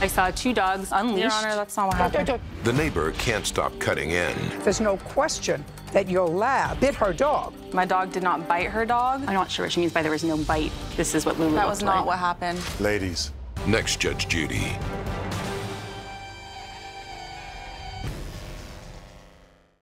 I saw 2 dogs unleashed. Your Honor, that's not what happened. The neighbor can't stop cutting in. There's no question that your lab bit her dog. My dog did not bite her dog. I'm not sure what she means by there was no bite. This is what Luna That looked was not like. what happened. Ladies. Next, Judge Judy.